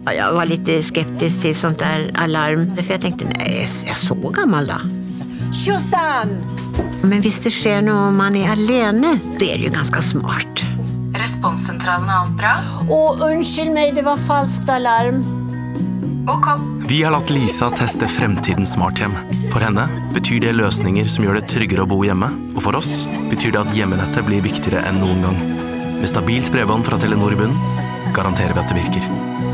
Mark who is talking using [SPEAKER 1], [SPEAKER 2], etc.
[SPEAKER 1] Jag var lite skeptisk till sånt där alarm. För jag tänkte, nej, jag är så gammal då. Tjosan! Men visst det sker något om man är alene, det är ju ganska smart.
[SPEAKER 2] Responscentralen är allt bra?
[SPEAKER 1] Unnskyld mig, det var falskt alarm.
[SPEAKER 3] Vi har latt Lisa teste fremtidens smarthjem. For henne betyr det løsninger som gjør det tryggere å bo hjemme, og for oss betyr det at hjemmenettet blir viktigere enn noen gang. Med stabilt bredbånd fra Telenor i bunnen garanterer vi at det virker.